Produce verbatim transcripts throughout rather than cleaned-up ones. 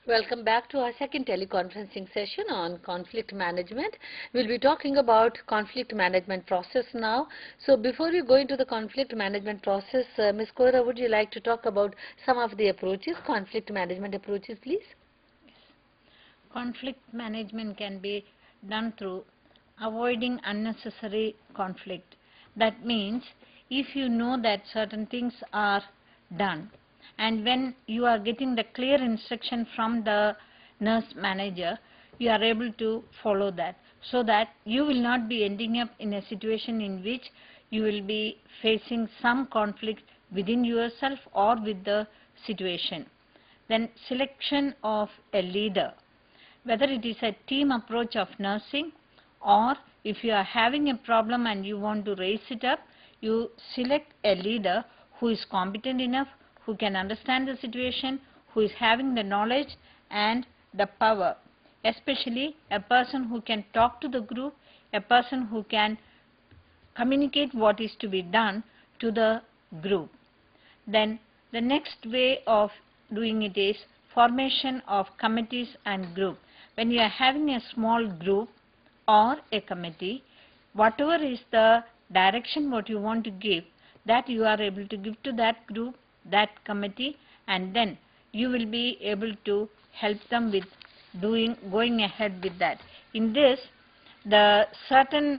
Welcome back to our second teleconferencing session on conflict management. We'll be talking about conflict management process now. So before we go into the conflict management process, uh, Miz Kaura, would you like to talk about some of the approaches, conflict management approaches, please? Conflict management can be done through avoiding unnecessary conflict. That means if you know that certain things are done, and when you are getting the clear instruction from the nurse manager, you are able to follow that, so that you will not be ending up in a situation in which you will be facing some conflict within yourself or with the situation. Then selection of a leader, whether it is a team approach of nursing, or if you are having a problem and you want to raise it up, you select a leader who is competent enough, who can understand the situation, who is having the knowledge and the power, especially a person who can talk to the group, a person who can communicate what is to be done to the group. Then the next way of doing it is formation of committees and group. When you are having a small group or a committee, whatever is the direction what you want to give, that you are able to give to that group, that committee, and then you will be able to help them with doing going ahead with that. In this, the certain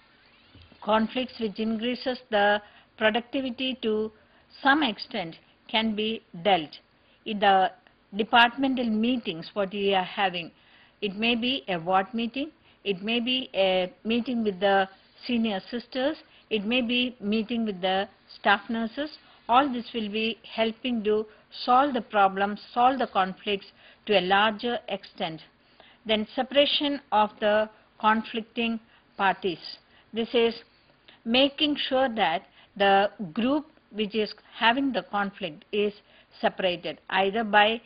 conflicts which increases the productivity to some extent can be dealt in the departmental meetings what we are having. It may be a ward meeting, it may be a meeting with the senior sisters, it may be meeting with the staff nurses. All this will be helping to solve the problems, solve the conflicts to a larger extent. Then separation of the conflicting parties. This is making sure that the group which is having the conflict is separated either by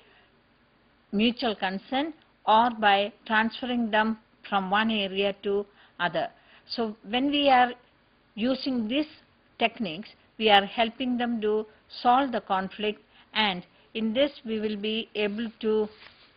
mutual consent or by transferring them from one area to other. So when we are using these techniques, we are helping them to solve the conflict, and in this we will be able to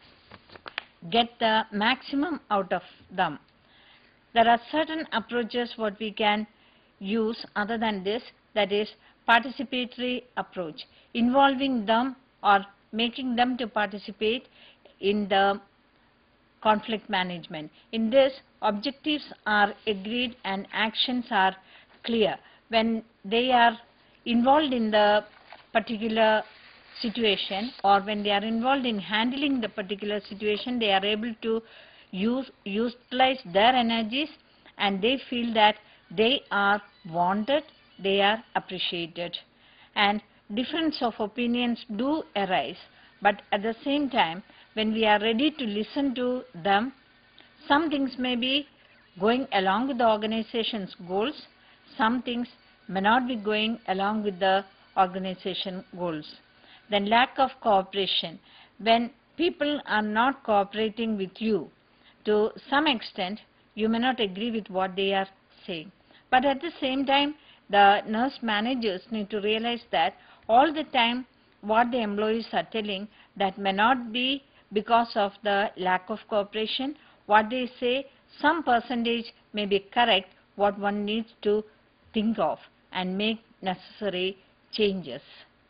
get the maximum out of them. There are certain approaches what we can use other than this, that is participatory approach, involving them or making them to participate in the conflict management. In this, objectives are agreed and actions are clear. When they are involved in the particular situation, or when they are involved in handling the particular situation, they are able to use utilize their energies, and they feel that they are wanted, they are appreciated. And difference of opinions do arise, but at the same time, when we are ready to listen to them, some things may be going along with the organization's goals, some things may not be going along with the organization goals. Then lack of cooperation. When people are not cooperating with you, to some extent you may not agree with what they are saying. But at the same time, the nurse managers need to realize that all the time what the employees are telling, that may not be because of the lack of cooperation. What they say, some percentage may be correct, what one needs to think of and make necessary changes.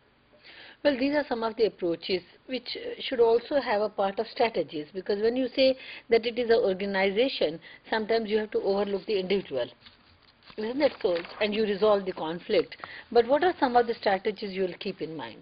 Well, these are some of the approaches which should also have a part of strategies, because when you say that it is an organization, sometimes you have to overlook the individual. Isn't that so? And you resolve the conflict. But what are some of the strategies you will keep in mind?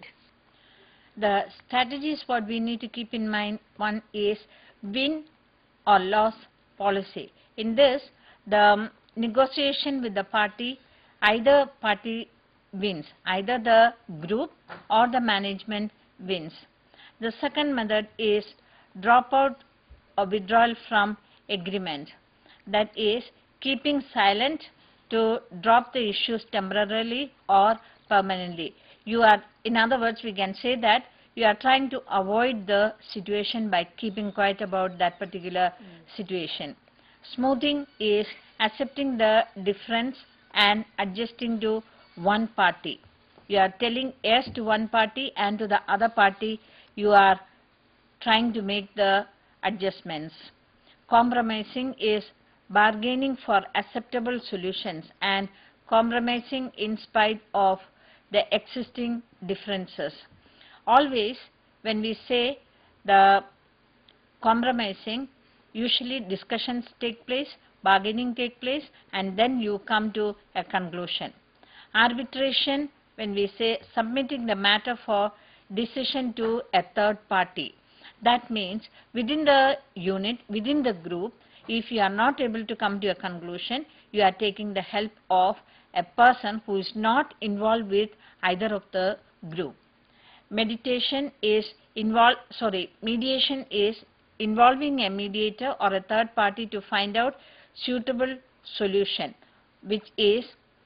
The strategies what we need to keep in mind, one is win or loss policy. In this, the negotiation with the party, either party wins, either the group or the management wins. The second method is dropout or withdrawal from agreement. That is keeping silent to drop the issues temporarily or permanently. You are, in other words, we can say that you are trying to avoid the situation by keeping quiet about that particular mm. situation. Smoothing is accepting the difference and adjusting to one party. You are telling yes to one party, and to the other party you are trying to make the adjustments. Compromising is bargaining for acceptable solutions and compromising in spite of the existing differences. Always when we say the compromising, usually discussions take place, bargaining take place, and then you come to a conclusion. Arbitration, when we say submitting the matter for decision to a third party. That means within the unit, within the group, if you are not able to come to a conclusion, you are taking the help of a person who is not involved with either of the group. Meditation is involve, sorry, mediation is involving a mediator or a third party to find out suitable solution, which is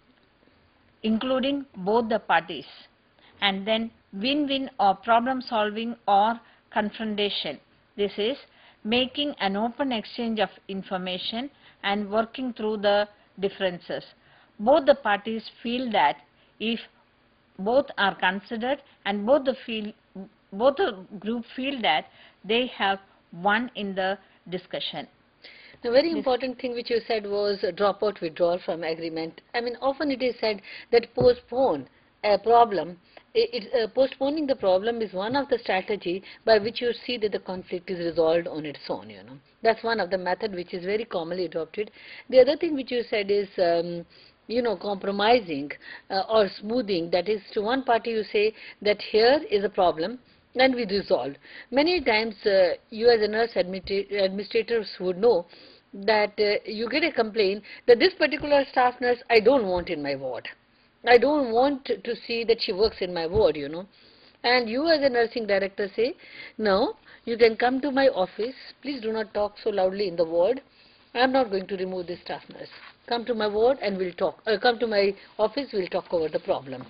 including both the parties. And then win-win or problem solving or confrontation. This is making an open exchange of information and working through the differences. Both the parties feel that if both are considered and both the feel, both the group feel that they have won in the discussion. The very important thing which you said was dropout withdrawal from agreement. I mean, often it is said that postpone a problem. It, it, uh, postponing the problem is one of the strategy by which you see that the conflict is resolved on its own, you know. That's one of the method which is very commonly adopted. The other thing which you said is, um, you know, compromising uh, or smoothing. That is, to one party you say that here is a problem and we resolve. Many times uh, you as a nurse administ administrators would know that uh, you get a complaint that this particular staff nurse I don't want in my ward. I don't want to see that she works in my ward, you know. And you as a nursing director say, no, you can come to my office. Please do not talk so loudly in the ward. I am not going to remove this staff nurse. Come to my ward and we'll talk. Uh, come to my office, we'll talk over the problem.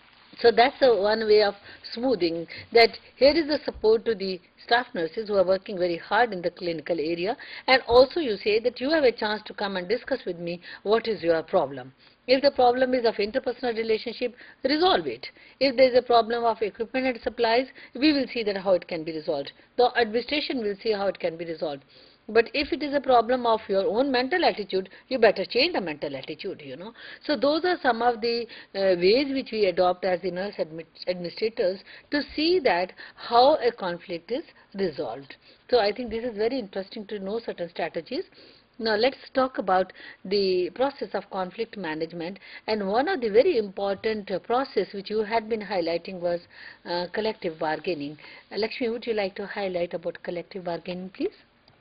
So that's a one way of smoothing, that here is the support to the staff nurses who are working very hard in the clinical area, and also you say that you have a chance to come and discuss with me what is your problem. If the problem is of interpersonal relationship, resolve it. If there is a problem of equipment and supplies, we will see that how it can be resolved. The administration will see how it can be resolved. But if it is a problem of your own mental attitude, you better change the mental attitude, you know. So those are some of the uh, ways which we adopt as the nurse admi administrators to see that how a conflict is resolved. So I think this is very interesting to know certain strategies. Now let's talk about the process of conflict management, and one of the very important uh, process which you had been highlighting was uh, collective bargaining. Uh, Lakshmi, would you like to highlight about collective bargaining, please?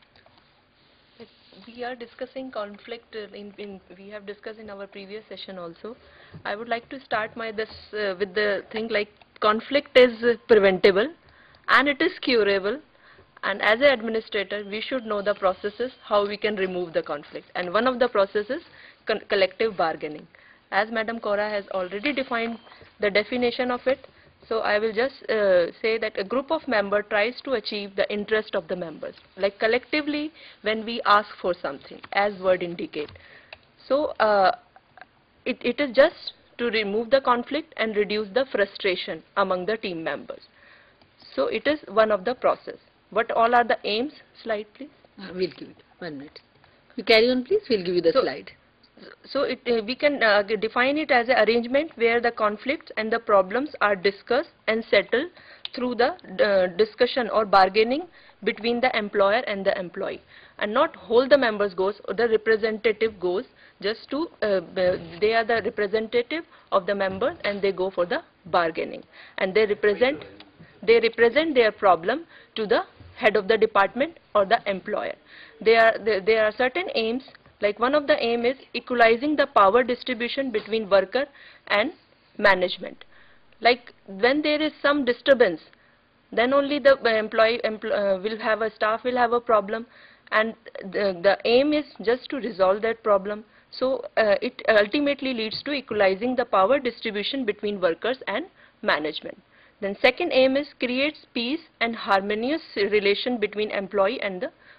We are discussing conflict uh, in, in we have discussed in our previous session also. I would like to start my this uh, with the thing like conflict is uh, preventable and it is curable, and as an administrator we should know the processes how we can remove the conflict, and one of the processes con collective bargaining. As Madam Kaura has already defined the definition of it, so I will just uh, say that a group of members tries to achieve the interest of the members, like collectively when we ask for something, as word indicate. So uh, it, it is just to remove the conflict and reduce the frustration among the team members. So it is one of the process. What all are the aims? Slide please. Uh, we'll give it one minute. You carry on please, we'll give you the so, slide. So it, uh, we can uh, define it as an arrangement where the conflicts and the problems are discussed and settled through the uh, discussion or bargaining between the employer and the employee, and not hold the members goes or the representative goes just to uh, they are the representative of the members and they go for the bargaining, and they represent they represent their problem to the head of the department or the employer. There are there, there are certain aims. Like one of the aim is equalizing the power distribution between worker and management. Like when there is some disturbance, then only the employee empl uh, will have a staff will have a problem, and the, the aim is just to resolve that problem. So uh, it ultimately leads to equalizing the power distribution between workers and management. Then second aim is creates peace and harmonious relation between employee and the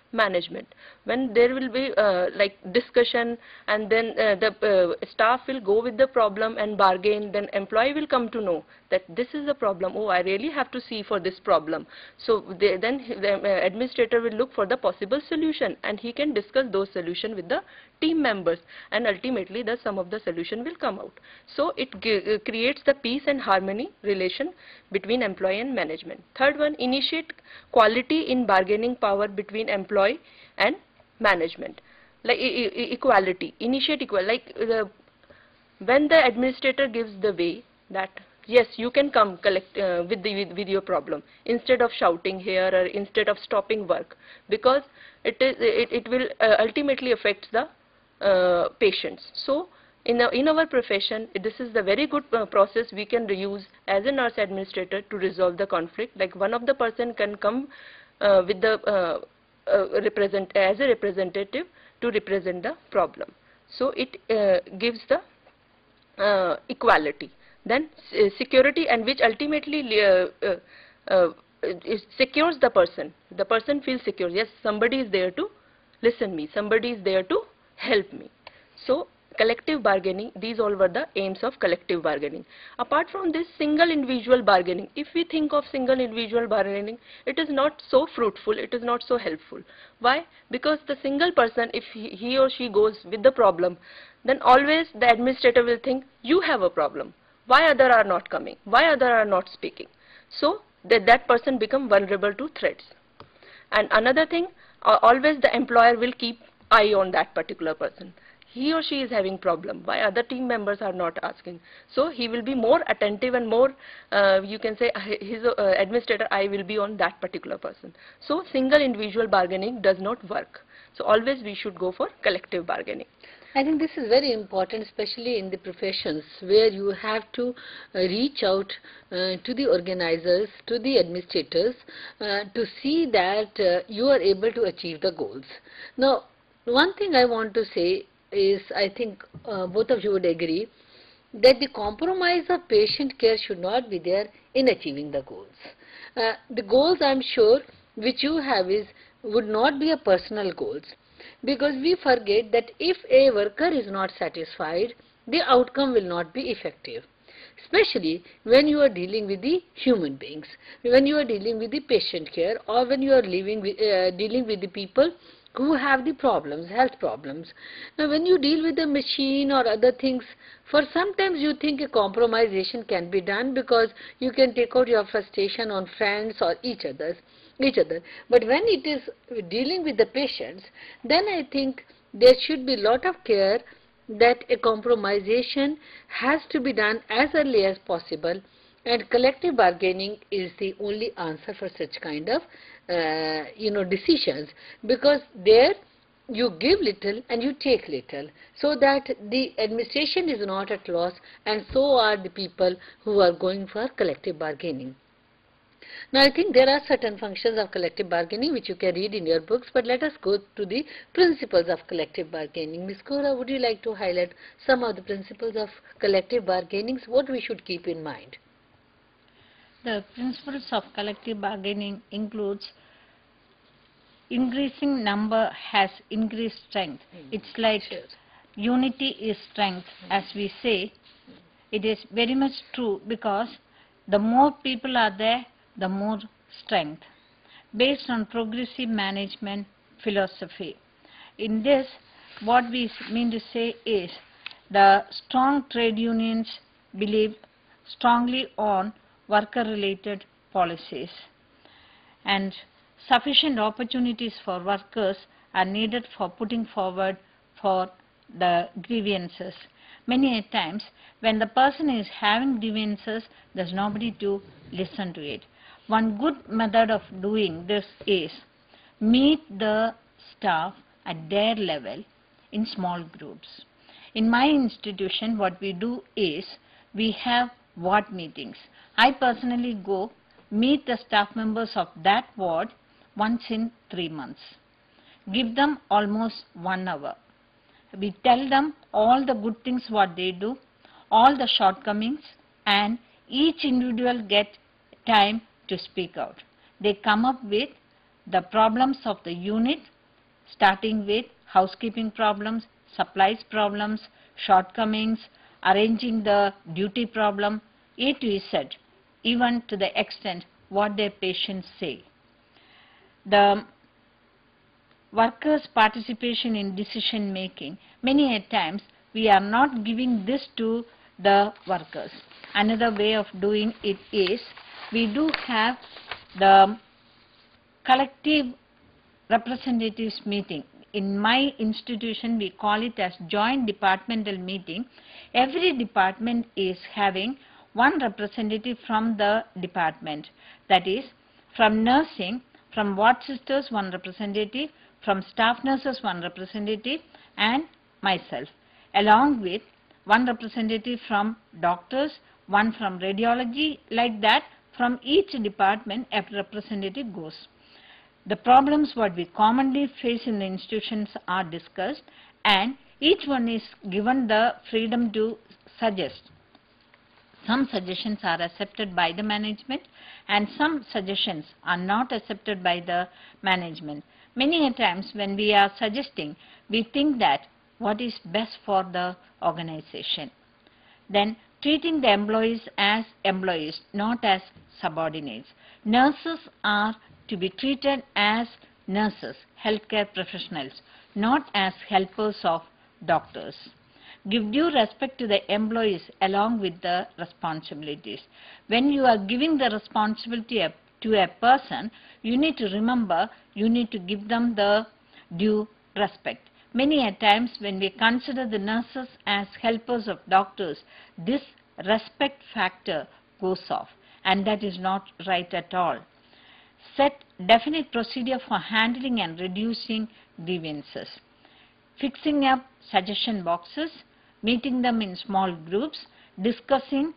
management. When there will be uh, like discussion, and then uh, the uh, staff will go with the problem and bargain, then employee will come to know that this is the problem, oh I really have to see for this problem. So they, then the uh, administrator will look for the possible solution, and he can discuss those solutions with the team members, and ultimately the sum of the solution will come out. So it uh, creates the peace and harmony relation between employee and management. Third one, initiate quality in bargaining power between employee and management. Like e e equality, initiate equal, like the, when the administrator gives the way that yes, you can come collect uh, with the with, with your problem, instead of shouting here or instead of stopping work, because it is it, it will uh, ultimately affect the uh, patients. So in a, in our profession, this is the very good uh, process we can use as a nurse administrator to resolve the conflict. Like one of the person can come uh, with the uh, uh, represent as a representative to represent the problem. So it uh, gives the uh, equality. Then uh, security, and which ultimately uh, uh, uh, it secures the person. The person feels secure. Yes, somebody is there to listen me. Somebody is there to help me. So collective bargaining, these all were the aims of collective bargaining. Apart from this, single individual bargaining, if we think of single individual bargaining, it is not so fruitful, it is not so helpful. Why? Because the single person, if he, he or she goes with the problem, then always the administrator will think, you have a problem. Why other are not coming? Why other are not speaking? So that, that person become vulnerable to threats. And another thing, uh, always the employer will keep eye on that particular person. He or she is having problem, why other team members are not asking. So he will be more attentive and more, uh, you can say, his uh, administrator eye will be on that particular person. So single individual bargaining does not work. So always we should go for collective bargaining. I think this is very important, especially in the professions where you have to uh, reach out uh, to the organizers, to the administrators, uh, to see that uh, you are able to achieve the goals. Now, one thing I want to say is, I think uh, both of you would agree, that the compromise of patient care should not be there in achieving the goals. Uh, the goals, I'm sure, which you have is, would not be a personal goals. Because we forget that if a worker is not satisfied, the outcome will not be effective. Especially when you are dealing with the human beings, when you are dealing with the patient care, or when you are living with, uh, dealing with the people who have the problems, health problems. Now when you deal with the machine or other things, for sometimes you think a compromisation can be done because you can take out your frustration on friends or each others. each other. But when it is dealing with the patients, then I think there should be a lot of care that a compromisation has to be done as early as possible, and collective bargaining is the only answer for such kind of uh, you know decisions, because there you give little and you take little, so that the administration is not at loss, and so are the people who are going for collective bargaining. Now I think there are certain functions of collective bargaining which you can read in your books, but let us go to the principles of collective bargaining. Miz Kaura, would you like to highlight some of the principles of collective bargaining, what we should keep in mind? The principles of collective bargaining includes increasing number has increased strength. Mm. It's like sure. Unity is strength, mm. as we say. It is very much true, because the more people are there, the more strength, based on progressive management philosophy. In this, what we mean to say is, the strong trade unions believe strongly on worker-related policies, and sufficient opportunities for workers are needed for putting forward for the grievances. Many times, when the person is having grievances, there's nobody to listen to it. One good method of doing this is meet the staff at their level in small groups. In my institution, what we do is we have ward meetings. I personally go meet the staff members of that ward once in three months. Give them almost one hour. We tell them all the good things what they do, all the shortcomings, and each individual get time to speak out. They come up with the problems of the unit, starting with housekeeping problems, supplies problems, shortcomings, arranging the duty problem, A to Z, even to the extent what their patients say. The workers' participation in decision making, many a times we are not giving this to the workers. Another way of doing it is we do have the collective representatives meeting. In my institution we call it as joint departmental meeting. Every department is having one representative from the department, that is from nursing, from ward sisters one representative, from staff nurses one representative, and myself, along with one representative from doctors, one from radiology. Like that, from each department a representative goes. The problems what we commonly face in the institutions are discussed, and each one is given the freedom to suggest. Some suggestions are accepted by the management and some suggestions are not accepted by the management. Many a times when we are suggesting, we think that what is best for the organization. Then treating the employees as employees, not as subordinates. Nurses are to be treated as nurses, healthcare professionals, not as helpers of doctors. Give due respect to the employees along with the responsibilities. When you are giving the responsibility to a person, you need to remember you need to give them the due respect. Many a times when we consider the nurses as helpers of doctors, this respect factor goes off, and that is not right at all. Set definite procedure for handling and reducing grievances. Fixing up suggestion boxes, meeting them in small groups, discussing,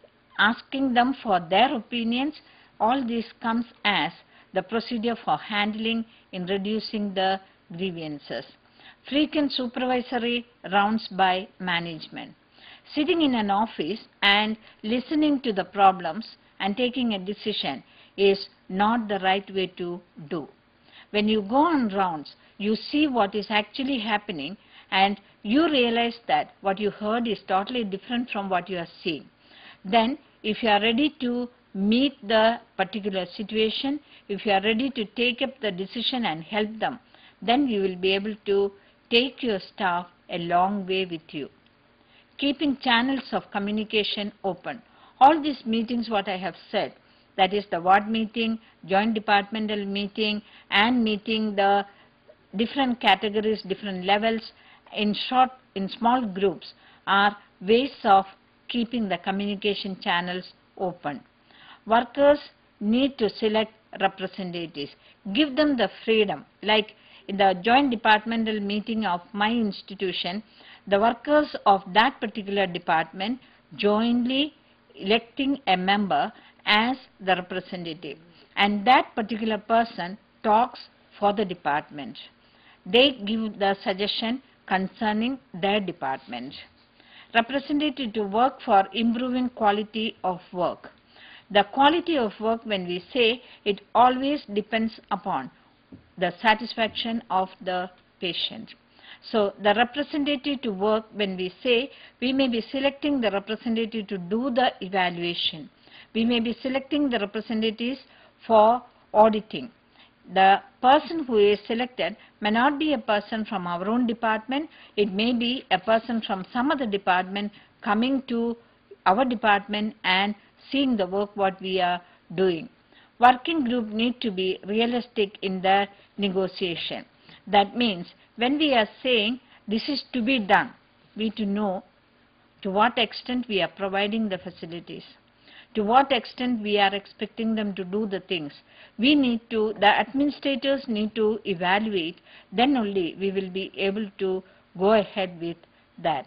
asking them for their opinions, all this comes as the procedure for handling in reducing the grievances. Frequent supervisory rounds by management. Sitting in an office and listening to the problems and taking a decision is not the right way to do. When you go on rounds, you see what is actually happening and you realize that what you heard is totally different from what you are seeing. Then if you are ready to meet the particular situation, if you are ready to take up the decision and help them, then you will be able to take your staff a long way with you. Keeping channels of communication open. All these meetings what I have said, that is the ward meeting, joint departmental meeting, and meeting the different categories, different levels in short, in small groups, are ways of keeping the communication channels open. Workers need to select representatives. Give them the freedom. Like in the joint departmental meeting of my institution, the workers of that particular department jointly electing a member as the representative, and that particular person talks for the department. They give the suggestion concerning their department. Representative to work for improving quality of work. The quality of work, when we say, it always depends upon the satisfaction of the patient. So the representative to work, when we say, we may be selecting the representative to do the evaluation. We may be selecting the representatives for auditing. The person who is selected may not be a person from our own department. It may be a person from some other department coming to our department and seeing the work what we are doing. Working group need to be realistic in their negotiation. That means when we are saying this is to be done, we need to know to what extent we are providing the facilities, to what extent we are expecting them to do the things. We need to, the administrators need to evaluate, then only we will be able to go ahead with that.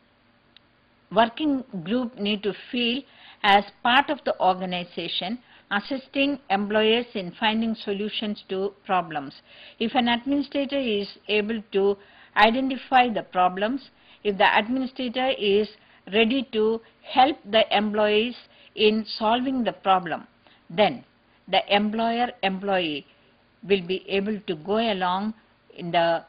Working group need to feel as part of the organization, assisting employers in finding solutions to problems. If an administrator is able to identify the problems, if the administrator is ready to help the employees in solving the problem, then the employer-employee will be able to go along in the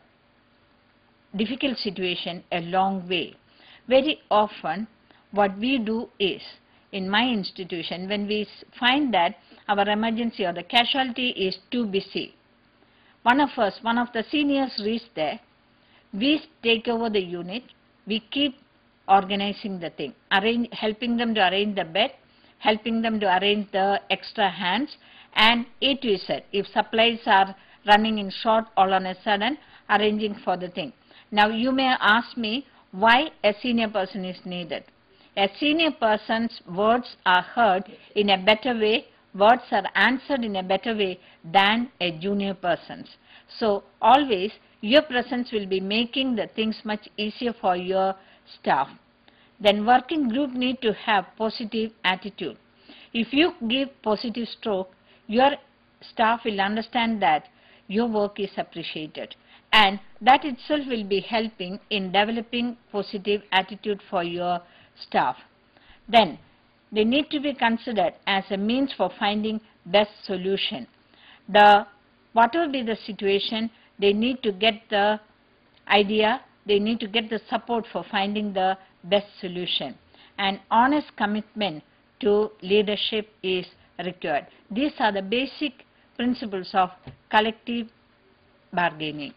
difficult situation a long way. Very often what we do is, in my institution, when we find that our emergency or the casualty is too busy, one of us, one of the seniors reached there, we take over the unit, we keep organizing the thing, arrange, helping them to arrange the bed, helping them to arrange the extra hands, and A to Z, if supplies are running in short all on a sudden, arranging for the thing. Now you may ask me why a senior person is needed. A senior person's words are heard in a better way, words are answered in a better way than a junior person's. So always your presence will be making the things much easier for your staff. Then working group need to have positive attitude. If you give positive stroke, your staff will understand that your work is appreciated, and that itself will be helping in developing positive attitude for your staff. Then they need to be considered as a means for finding best solution. The whatever be the situation, they need to get the idea, they need to get the support for finding the best solution. An honest commitment to leadership is required. These are the basic principles of collective bargaining.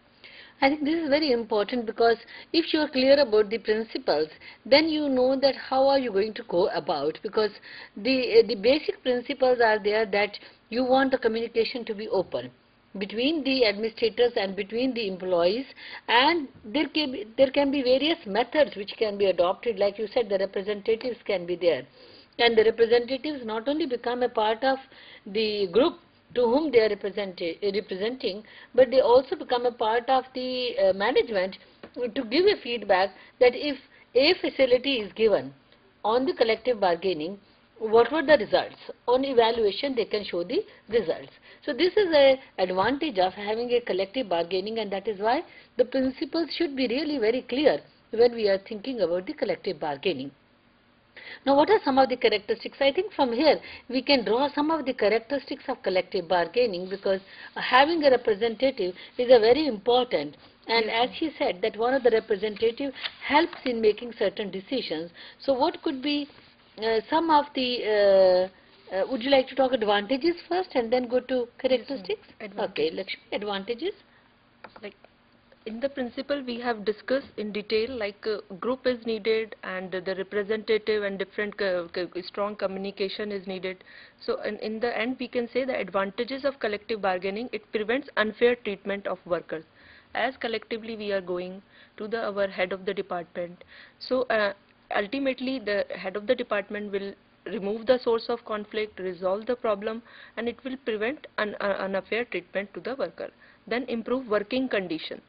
I think this is very important, because if you are clear about the principles, then you know that how are you going to go about, because the, the basic principles are there that you want the communication to be open between the administrators and between the employees, and there can be, there can be various methods which can be adopted. Like you said, the representatives can be there, and the representatives not only become a part of the group to whom they are representing, but they also become a part of the uh, management to give a feedback that if a facility is given on the collective bargaining, what were the results? On evaluation, they can show the results. So this is an advantage of having a collective bargaining, and that is why the principles should be really very clear when we are thinking about the collective bargaining. Now, what are some of the characteristics? I think from here we can draw some of the characteristics of collective bargaining, because uh, having a representative is a very important, and yes, as she said that one of the representative helps in making certain decisions. So what could be uh, some of the, uh, uh, would you like to talk advantages first and then go to characteristics? Yes, okay, Lakshmi, advantages. Like in the principle we have discussed in detail, like uh, group is needed, and uh, the representative and different uh, strong communication is needed. So in, in the end we can say the advantages of collective bargaining: it prevents unfair treatment of workers. As collectively we are going to the our head of the department, so uh, ultimately the head of the department will remove the source of conflict, resolve the problem, and it will prevent un, uh, unfair treatment to the worker. Then improve working condition.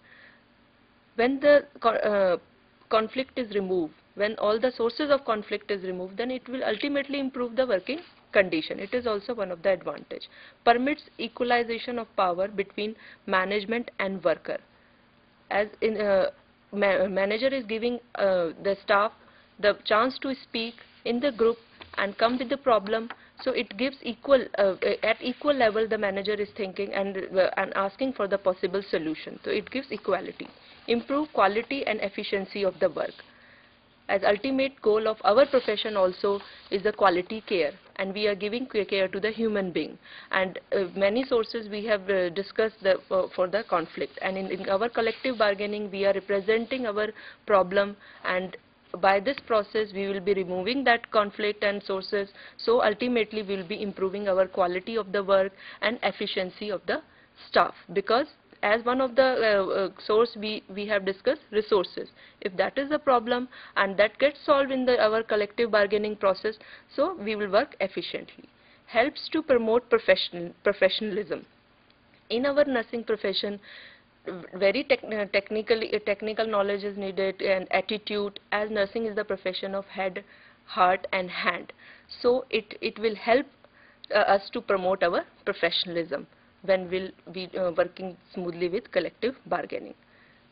When the uh, conflict is removed, when all the sources of conflict is removed, then it will ultimately improve the working condition. It is also one of the advantage. Permits equalization of power between management and worker. As in uh, ma manager is giving uh, the staff the chance to speak in the group and come with the problem, so it gives equal, uh, at equal level the manager is thinking and, uh, and asking for the possible solution. So it gives equality. Improve quality and efficiency of the work. As ultimate goal of our profession also is the quality care, and we are giving care to the human being, and uh, many sources we have uh, discussed the, uh, for the conflict, and in, in our collective bargaining we are representing our problem, and by this process we will be removing that conflict and sources. So ultimately we will be improving our quality of the work and efficiency of the staff, because as one of the uh, uh, source we, we have discussed resources. If that is the problem and that gets solved in the, our collective bargaining process, so we will work efficiently. Helps to promote professional, professionalism. In our nursing profession, very tech, uh, technically, uh, technical knowledge is needed, and attitude, as nursing is the profession of head, heart and hand. So it, it will help uh, us to promote our professionalism when we'll be uh, working smoothly with collective bargaining.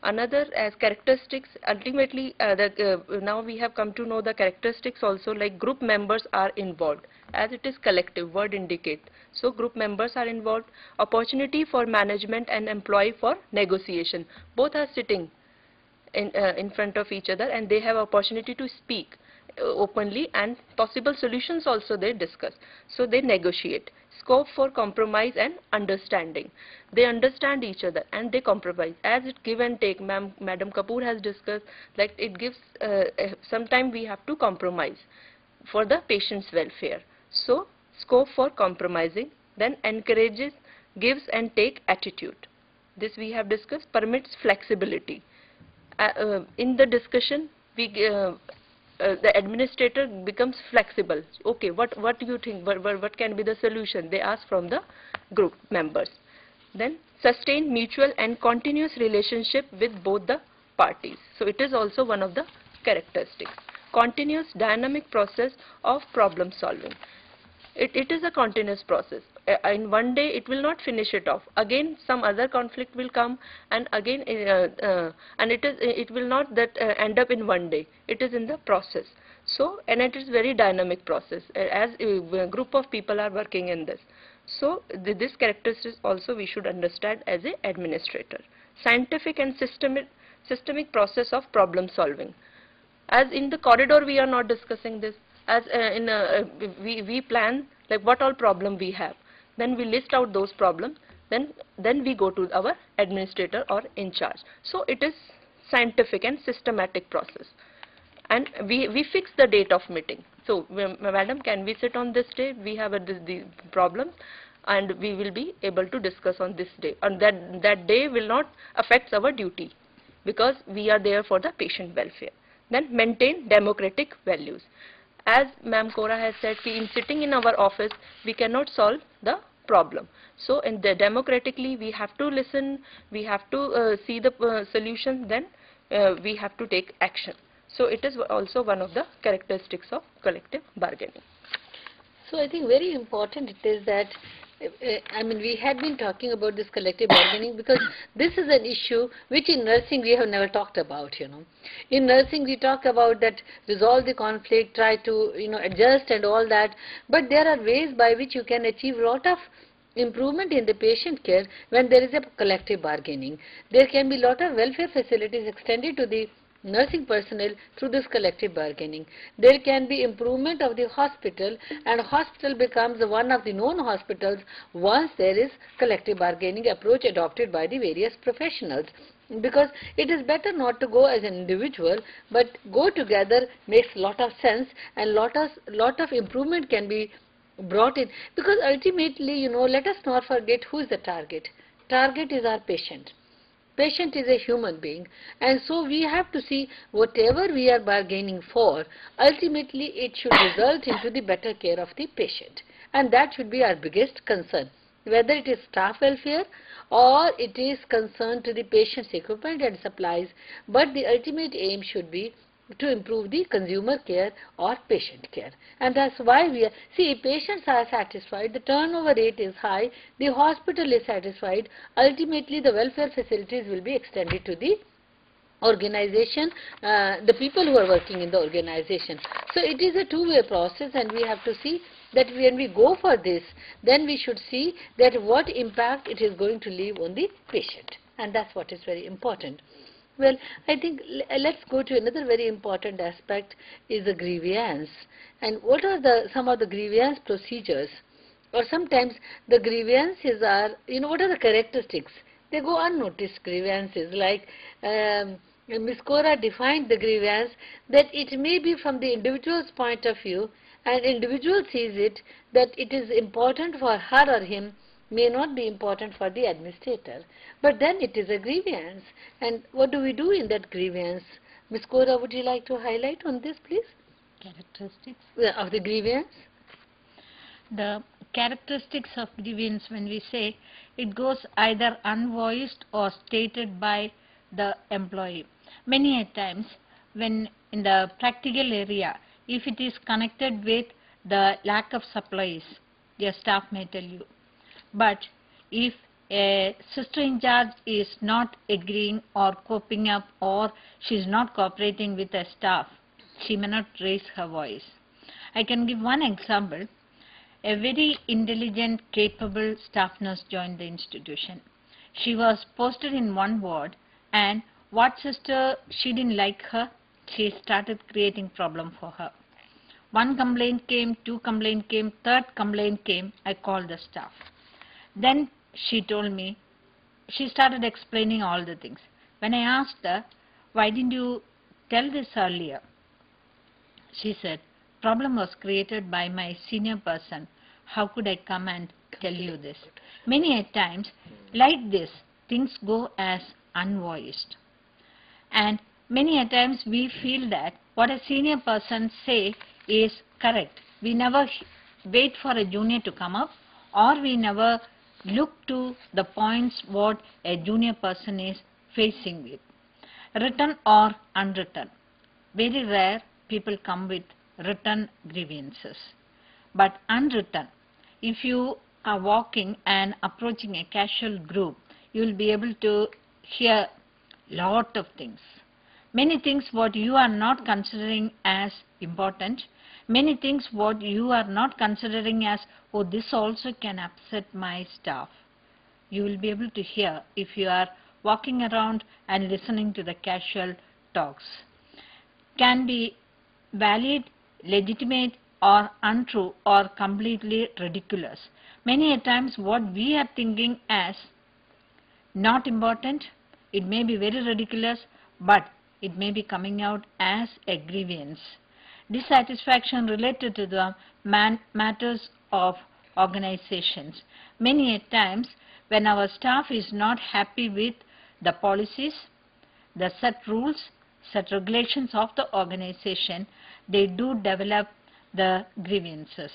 Another as characteristics, ultimately uh, the, uh, now we have come to know the characteristics also, like group members are involved, as it is collective, word indicate. So group members are involved, opportunity for management and employee for negotiation. Both are sitting in, uh, in front of each other and they have opportunity to speak uh, openly, and possible solutions also they discuss. So they negotiate. Scope for compromise and understanding. They understand each other and they compromise. As it give and take, Ma'am, Madam Kapoor has discussed, like it gives, uh, uh, sometimes we have to compromise for the patient's welfare. So scope for compromising, then encourages, gives and take attitude. This we have discussed. Permits flexibility. Uh, uh, in the discussion, we uh, uh, the administrator becomes flexible. Okay, what what do you think? What, what, what can be the solution? They ask from the group members. Then sustain mutual and continuous relationship with both the parties. So it is also one of the characteristics. Continuous dynamic process of problem solving. It, it is a continuous process. Uh, in one day it will not finish it off. Again some other conflict will come, and again uh, uh, and it is it will not that uh, end up in one day. It is in the process. So, and it is very dynamic process, uh, as a group of people are working in this. So th this characteristics also we should understand as a administrator. Scientific and systemic systemic process of problem solving. As in the corridor we are not discussing this. As uh, in uh, we, we plan like what all problem we have, then we list out those problems, then then we go to our administrator or in charge. So it is scientific and systematic process, and we, we fix the date of meeting. So madam, can we sit on this day, we have a, the, the problem and we will be able to discuss on this day, and that, that day will not affect our duty because we are there for the patient welfare. Then maintain democratic values. As Ma'am Kora has said, in sitting in our office, we cannot solve the problem. So in the democratically, we have to listen, we have to uh, see the uh, solution, then uh, we have to take action. So it is also one of the characteristics of collective bargaining. So I think very important it is that, I mean, we had been talking about this collective bargaining because this is an issue which in nursing we have never talked about, you know. In nursing we talk about that, resolve the conflict, try to, you know, adjust and all that, but there are ways by which you can achieve a lot of improvement in the patient care when there is a collective bargaining. There can be a lot of welfare facilities extended to the nursing personnel through this collective bargaining. There can be improvement of the hospital, and hospital becomes one of the known hospitals once there is collective bargaining approach adopted by the various professionals. Because it is better not to go as an individual, but go together makes lot of sense, and lot of lot of improvement can be brought in. Because ultimately, you know, let us not forget who is the target. Target is our patient. Patient is a human being, and so we have to see whatever we are bargaining for, ultimately it should result into the better care of the patient, and that should be our biggest concern, whether it is staff welfare or it is concerned to the patient's equipment and supplies, but the ultimate aim should be to improve the consumer care or patient care. And that's why we are, see, patients are satisfied, the turnover rate is high, the hospital is satisfied, ultimately the welfare facilities will be extended to the organization, uh, the people who are working in the organization. So it is a two-way process, and we have to see that when we go for this, then we should see that what impact it is going to leave on the patient, and that's what is very important. Well, I think let's go to another very important aspect is the grievance. And what are the some of the grievance procedures? Or sometimes the grievances are, you know, what are the characteristics? They go unnoticed grievances, like um, Miz Kora defined the grievance that it may be from the individual's point of view, and individual sees it that it is important for her or him, may not be important for the administrator, but then it is a grievance. And what do we do in that grievance? Miz Kora, would you like to highlight on this, please? Characteristics Of the grievance? The characteristics of grievance, when we say, it goes either unvoiced or stated by the employee. Many a times when in the practical area, if it is connected with the lack of supplies, your staff may tell you. But if a sister in charge is not agreeing or coping up, or she is not cooperating with the staff, she may not raise her voice. I can give one example. A very intelligent, capable staff nurse joined the institution. She was posted in one ward, and what sister, she didn't like her, she started creating problem for her. One complaint came, two complaint came, third complaint came, I called the staff. Then she told me, she started explaining all the things. When I asked her, why didn't you tell this earlier? She said, problem was created by my senior person. How could I come and tell you this? Many a times, like this, things go as unvoiced. And many a times we feel that what a senior person say is correct. We never wait for a junior to come up, or we never look to the points what a junior person is facing with. Written or unwritten. Very rare people come with written grievances. But unwritten, if you are walking and approaching a casual group, you will be able to hear lot of things. Many things what you are not considering as important, many things what you are not considering as, oh, this also can upset my staff. You will be able to hear if you are walking around and listening to the casual talks. Can be valid, legitimate, or untrue, or completely ridiculous. Many a times what we are thinking as not important, it may be very ridiculous, but it may be coming out as a grievance. Dissatisfaction related to the man matters of organizations. Many a times when our staff is not happy with the policies, the set rules, set regulations of the organization, they do develop the grievances.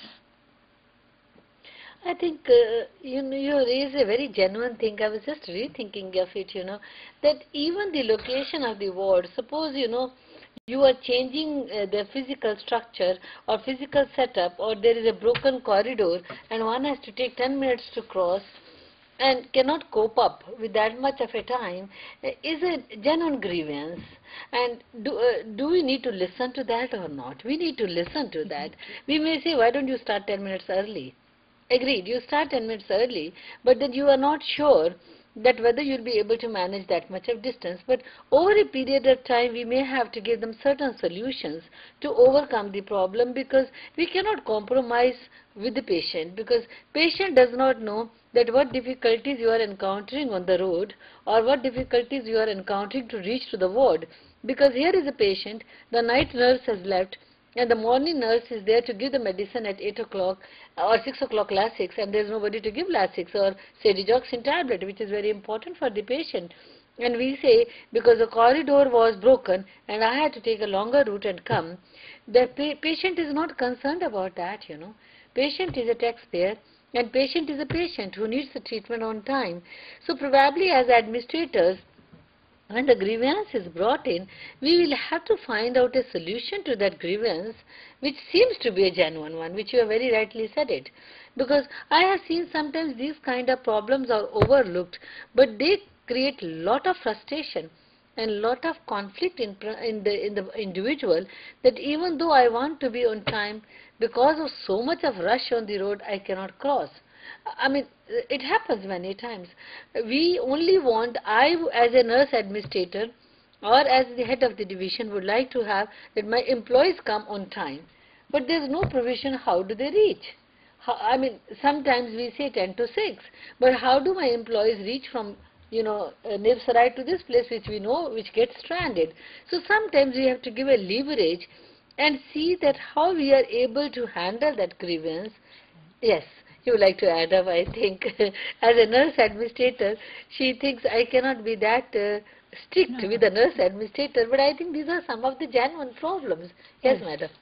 I think uh, you know, you raise a very genuine thing. I was just rethinking of it, you know, that even the location of the ward, suppose, you know, you are changing uh, the physical structure or physical setup, or there is a broken corridor and one has to take ten minutes to cross and cannot cope up with that much of a time, uh, is a genuine grievance. And do, uh, do we need to listen to that or not? We need to listen to that. We may say, why don't you start ten minutes early? Agreed, you start ten minutes early, but then you are not sure that whether you'll be able to manage that much of distance. But over a period of time, we may have to give them certain solutions to overcome the problem, because we cannot compromise with the patient, because patient does not know that what difficulties you are encountering on the road, or what difficulties you are encountering to reach to the ward. Because here is a patient, the night nurse has left, and the morning nurse is there to give the medicine at eight o'clock or six o'clock Lasix, and there is nobody to give Lasix or cetirizine tablet, which is very important for the patient. And we say, because the corridor was broken and I had to take a longer route and come, the pa patient is not concerned about that, you know. Patient is a taxpayer, and patient is a patient who needs the treatment on time. So probably as administrators, when the grievance is brought in, we will have to find out a solution to that grievance, which seems to be a genuine one, which you have very rightly said it. Because I have seen sometimes these kind of problems are overlooked, but they create lot of frustration and lot of conflict in, in, the, in the individual, that even though I want to be on time, because of so much of rush on the road, I cannot cross. I mean, it happens many times. We only want, I as a nurse administrator or as the head of the division would like to have that my employees come on time. But there is no provision how do they reach. How, I mean, sometimes we say ten to six, but how do my employees reach from, you know, uh, Nirsarai to this place which we know, which gets stranded. So sometimes we have to give a leverage and see that how we are able to handle that grievance. Yes. You would like to add up, I think. As a nurse administrator, she thinks I cannot be that uh, strict no. with a nurse administrator, but I think these are some of the genuine problems. Yes, yes. Madam.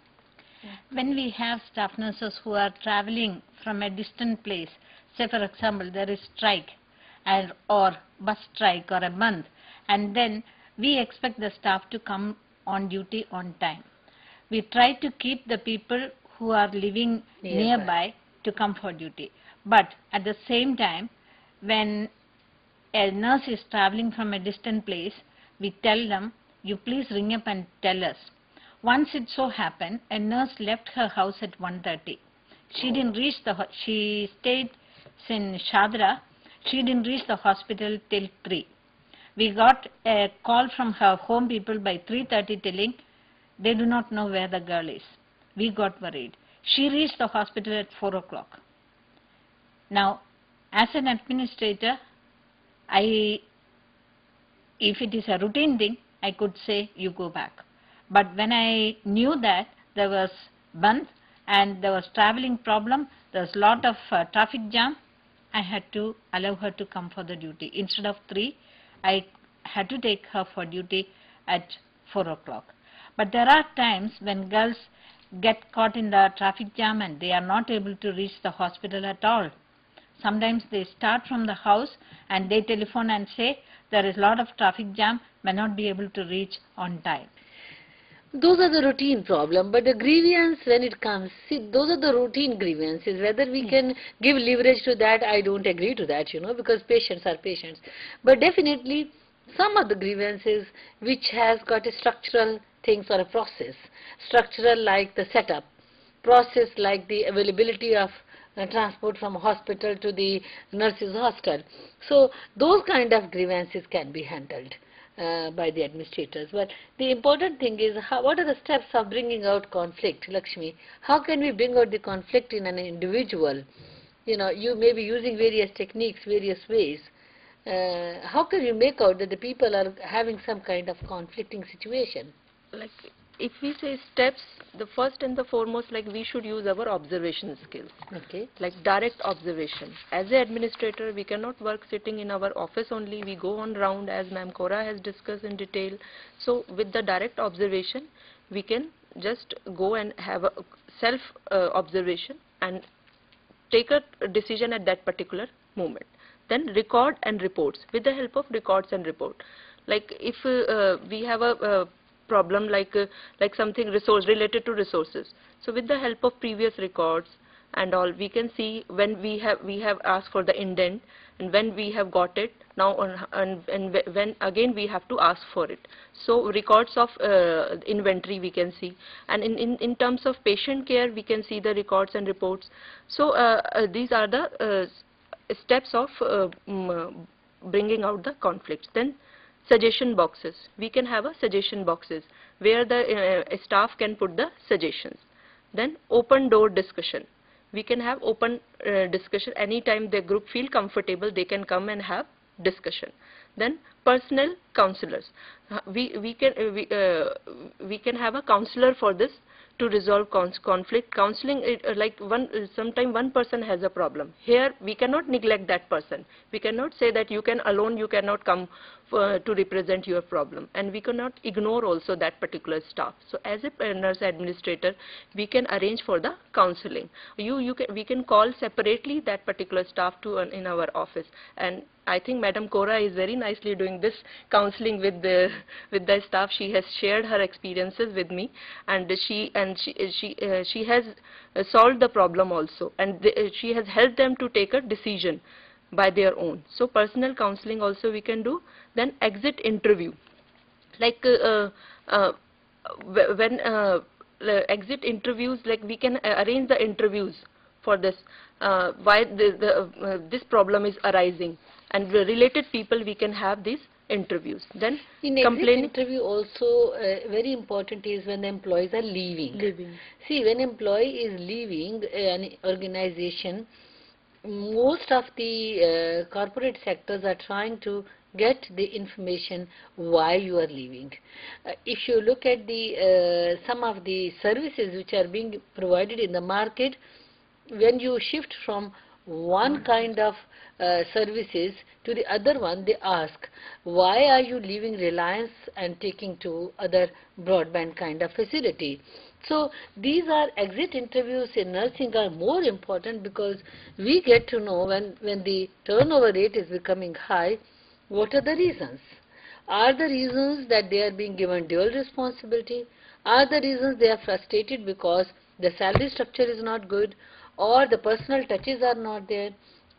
When we have staff nurses who are traveling from a distant place, say for example there is strike and, or bus strike or a month, and then we expect the staff to come on duty on time. We try to keep the people who are living nearby, nearby to come for duty. But at the same time, when a nurse is traveling from a distant place, we tell them, you please ring up and tell us. Once it so happened, a nurse left her house at one thirty. She didn't reach the, ho- she stayed in Shadra, she didn't reach the hospital till three. We got a call from her home people by three thirty telling they do not know where the girl is. We got worried. She reached the hospital at four o'clock. Now, as an administrator, I, if it is a routine thing, I could say you go back. But when I knew that there was Bandh and there was traveling problem, there was lot of uh, traffic jam, I had to allow her to come for the duty. Instead of three, I had to take her for duty at four o'clock. But there are times when girls get caught in the traffic jam and they are not able to reach the hospital at all. Sometimes they start from the house and they telephone and say there is a lot of traffic jam, may not be able to reach on time. Those are the routine problem, but the grievance when it comes, see, those are the routine grievances. Whether we can give leverage to that, I don't agree to that, you know, because patients are patients. But definitely, some of the grievances which has got a structural things or a process, structural like the setup, process like the availability of uh, transport from hospital to the nurses hostel. So those kind of grievances can be handled uh, by the administrators. But the important thing is how, what are the steps of bringing out conflict, Lakshmi? How can we bring out the conflict in an individual? You know, you may be using various techniques, various ways. Uh, how can you make out that the people are having some kind of conflicting situation? Like if we say steps, the first and the foremost, like we should use our observation skills. Okay. Like direct observation. As an administrator, we cannot work sitting in our office only. We go on round, as Ma'am Cora has discussed in detail. So with the direct observation, we can just go and have a self uh, observation and take a decision at that particular moment. Then record and reports with the help of records and report. Like if uh, uh, we have a uh, problem like uh, like something resource related to resources, so with the help of previous records and all, we can see when we have we have asked for the indent and when we have got it now on, and, and when again we have to ask for it. So records of uh, inventory we can see, and in, in in terms of patient care we can see the records and reports. So uh, uh, these are the uh, steps of uh, um, bringing out the conflicts. Then suggestion boxes. We can have a suggestion boxes where the uh, staff can put the suggestions. Then open door discussion. We can have open uh, discussion anytime the group feel comfortable, they can come and have discussion. Then personal counselors. Uh, we we can uh, we, uh, we can have a counselor for this to resolve conflict. Counseling, uh, like one uh, sometime one person has a problem. Here we cannot neglect that person. We cannot say that you can alone, you cannot come uh, to represent your problem, and we cannot ignore also that particular staff. So as a nurse administrator, we can arrange for the counseling. You you can we can call separately that particular staff to uh, in our office, and I think Madam Cora is very nicely doing this counseling with the with the staff. She has shared her experiences with me, and she and she she uh, she has uh, solved the problem also, and the, uh, she has helped them to take a decision by their own. So personal counseling also we can do. Then exit interview, like uh, uh, when uh, exit interviews, like we can arrange the interviews for this, uh, why the, the, uh, this problem is arising, and the related people we can have these interviews. Then in exit interview also uh, very important is when the employees are leaving. Leaving. See, when employee is leaving an organization, most of the uh, corporate sectors are trying to get the information why you are leaving. Uh, if you look at the uh, some of the services which are being provided in the market, when you shift from one kind of uh, services to the other one, they ask, why are you leaving Reliance and taking to other broadband kind of facility? So these are exit interviews in nursing are more important, because we get to know when, when the turnover rate is becoming high, what are the reasons? Are the reasons that they are being given dual responsibility? Are the reasons they are frustrated because the salary structure is not good, or the personal touches are not there,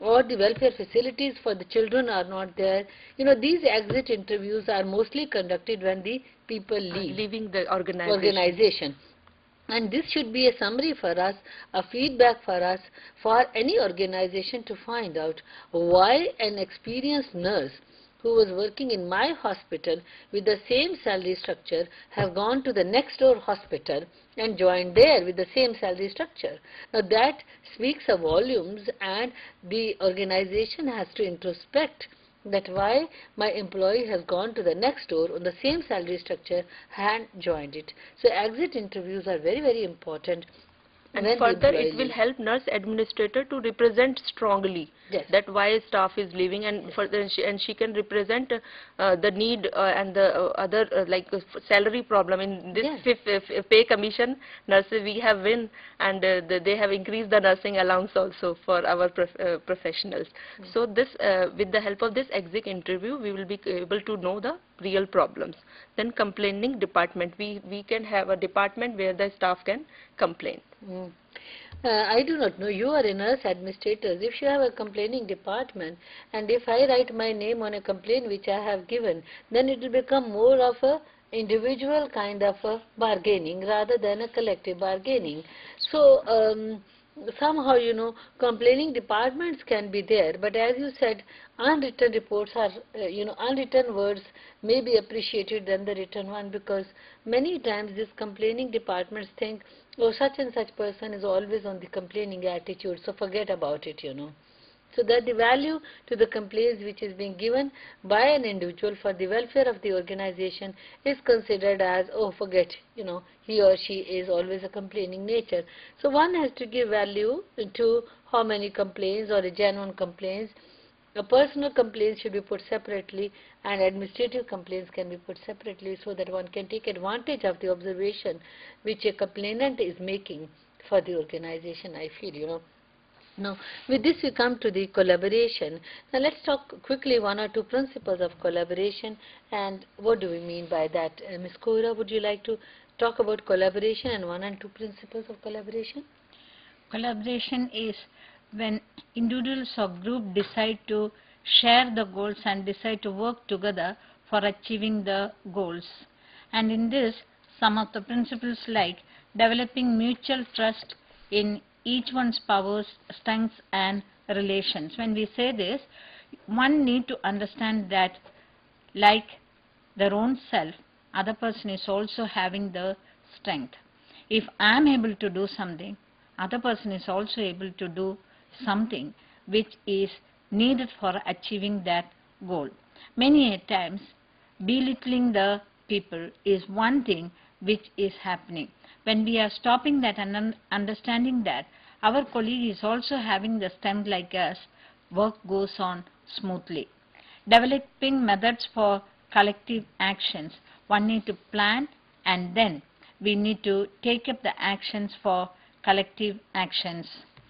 or the welfare facilities for the children are not there. You know, these exit interviews are mostly conducted when the people leave leaving the organization. organization. And this should be a summary for us, a feedback for us, for any organization to find out why an experienced nurse who was working in my hospital with the same salary structure have gone to the next door hospital and joined there with the same salary structure. Now that speaks of volumes, and the organization has to introspect that why my employee has gone to the next door on the same salary structure and joined it. So exit interviews are very, very important. And when the further, it employee will leaves. help nurse administrator to represent strongly Yes. that why staff is leaving, and Yes. further she, and she can represent uh, the need uh, and the uh, other uh, like uh, salary problem in this Yes. fifth, uh, f- pay commission. Nurses we have win, and uh, the, they have increased the nursing allowance also for our prof, uh, professionals. Yes. So this uh, with the help of this exit interview, we will be able to know the real problems. Then complaining department, we we can have a department where the staff can complain. Mm. Uh, I do not know. You are a nurse administrator. If you have a complaining department, and if I write my name on a complaint which I have given, then it will become more of a individual kind of a bargaining rather than a collective bargaining. So um, somehow, you know, complaining departments can be there, but as you said, unwritten reports are, uh, you know, unwritten words may be appreciated than the written one, because many times these complaining departments think, oh, such and such person is always on the complaining attitude, so forget about it, you know. So that the value to the complaints which is being given by an individual for the welfare of the organization is considered as, oh, forget, you know, he or she is always a complaining nature. So one has to give value to how many complaints or a genuine complaints. A personal complaint should be put separately, and administrative complaints can be put separately, so that one can take advantage of the observation which a complainant is making for the organization, I feel, you know. Now, with this we come to the collaboration. Now, let's talk quickly one or two principles of collaboration, and what do we mean by that? Uh, Miz Kohra, would you like to talk about collaboration and one and two principles of collaboration? Collaboration is when individuals or group decide to share the goals and decide to work together for achieving the goals. And in this, some of the principles like developing mutual trust in each one's powers, strengths and relations. When we say this, one need to understand that like their own self, other person is also having the strength. If I am able to do something, other person is also able to do something which is needed for achieving that goal. Many a times, belittling the people is one thing which is happening. When we are stopping that and un understanding that our colleague is also having the strength like us, work goes on smoothly. Developing methods for collective actions. One need to plan, and then we need to take up the actions for collective actions.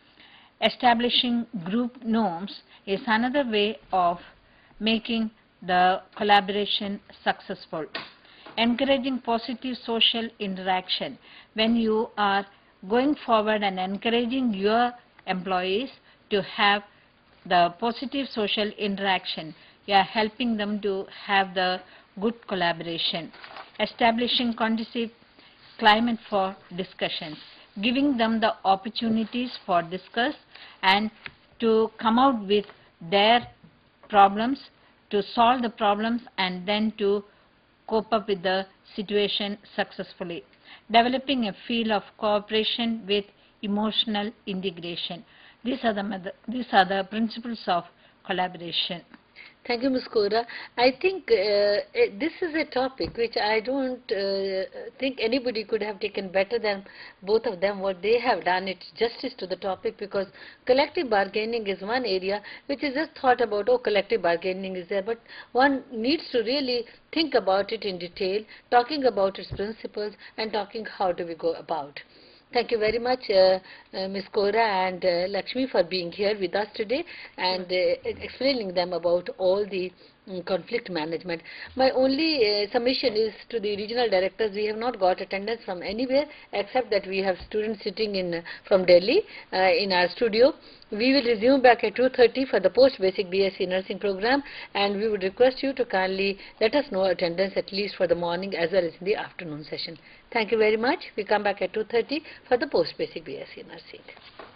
Establishing group norms is another way of making the collaboration successful. Encouraging positive social interaction. When you are going forward and encouraging your employees to have the positive social interaction, you are helping them to have the good collaboration. Establishing conducive climate for discussions, giving them the opportunities for discuss and to come out with their problems, to solve the problems, and then to cope up with the situation successfully. Developing a feel of cooperation with emotional integration. These are the, these are the principles of collaboration. Thank you, Miz Kohra. I think uh, eh, this is a topic which I don't uh, think anybody could have taken better than both of them. What they have done, it's justice to the topic, because collective bargaining is one area which is just thought about, oh, collective bargaining is there, but one needs to really think about it in detail, talking about its principles and talking how do we go about. Thank you very much, uh, uh, Miz Kohra and uh, Lakshmi, for being here with us today and uh, explaining them about all the mm, conflict management. My only uh, submission is to the regional directors. We have not got attendance from anywhere except that we have students sitting in uh, from Delhi uh, in our studio. We will resume back at two thirty for the post-basic B S c nursing program, and we would request you to kindly let us know attendance at least for the morning as well as in the afternoon session. Thank you very much. We come back at two thirty for the post-basic B S c nursing.